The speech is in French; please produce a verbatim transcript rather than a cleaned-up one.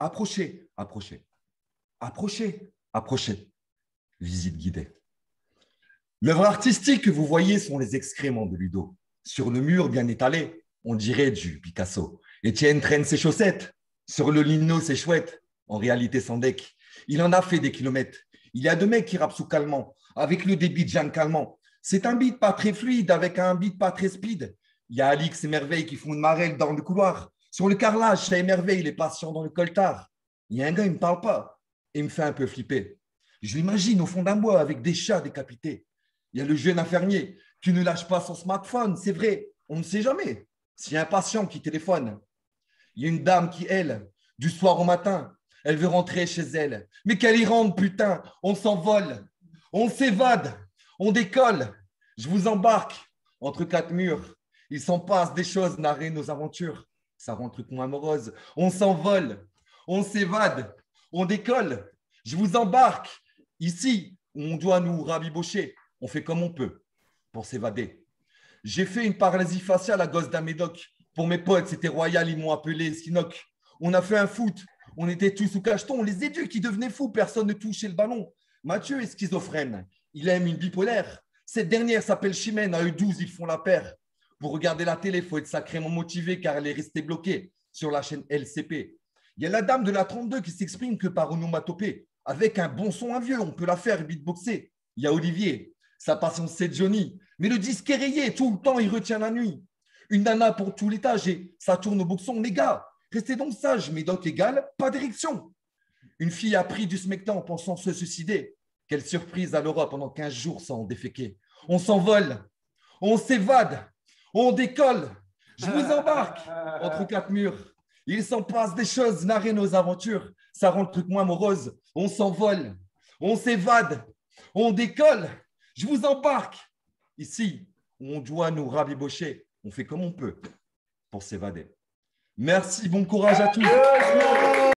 Approchez, approchez, approchez, approchez. Visite guidée. L'œuvre artistique que vous voyez sont les excréments de Ludo. Sur le mur bien étalé, on dirait du Picasso. Étienne traîne ses chaussettes. Sur le lino, c'est chouette. En réalité, sans deck. Il en a fait des kilomètres. Il y a deux mecs qui rappent sous calmant, avec le débit de Jeanne Calment. C'est un beat pas très fluide, avec un beat pas très speed. Il y a Alix et Merveille qui font une marelle dans le couloir. Sur le carrelage, ça émerveille les patients dans le coltard. Il y a un gars, il ne me parle pas et il me fait un peu flipper. Je l'imagine au fond d'un bois avec des chats décapités. Il y a le jeune infirmier qui ne lâche pas son smartphone. C'est vrai, on ne sait jamais s'il y a un patient qui téléphone. Il y a une dame qui, elle, du soir au matin, elle veut rentrer chez elle. Mais qu'elle y rentre, putain, on s'envole, on s'évade, on décolle. Je vous embarque entre quatre murs. Il s'en passe des choses, narrer nos aventures. Ça rend le truc moins morose. On s'envole, on s'évade, on décolle. Je vous embarque ici où on doit nous rabibocher. On fait comme on peut pour s'évader. J'ai fait une paralysie faciale à gosse d'un médoc. Pour mes potes, c'était royal, ils m'ont appelé Sinoc. On a fait un foot, on était tous sous cacheton. Les éduques qui devenaient fous, personne ne touchait le ballon. Mathieu est schizophrène, il aime une bipolaire. Cette dernière s'appelle Chimène, à eux douze, ils font la paire. Pour regarder la télé, il faut être sacrément motivé car elle est restée bloquée sur la chaîne L C P. Il y a la dame de la trente-deux qui s'exprime que par onomatopée. Avec un bon son, un vieux, on peut la faire beatboxer. Il y a Olivier, sa passion c'est Johnny. Mais le disque est rayé, tout le temps il retient la nuit. Une nana pour tout l'étage et ça tourne au boxon. Les gars, restez donc sages, médoc égal, pas d'érection. Une fille a pris du smectan en pensant se suicider. Quelle surprise à l'Europe pendant quinze jours sans déféquer. On s'envole, on s'évade, on décolle. Je vous embarque entre quatre murs. Il s'en passe des choses, narrer nos aventures. Ça rend le truc moins morose. On s'envole, on s'évade, on décolle. Je vous embarque ici où on doit nous rabibocher. On fait comme on peut pour s'évader. Merci, bon courage à tous.